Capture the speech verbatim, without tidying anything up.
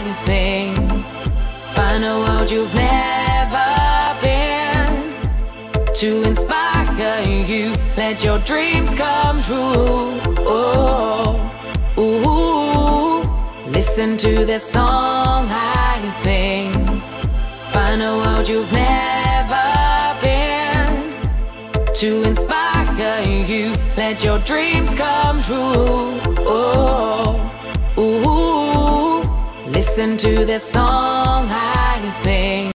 I sing. Find a world you've never been, to inspire you, let your dreams come true. Oh, ooh, listen to this song I sing. Find a world you've never been, to inspire you, let your dreams come true. Oh, ooh, listen to this song I sing.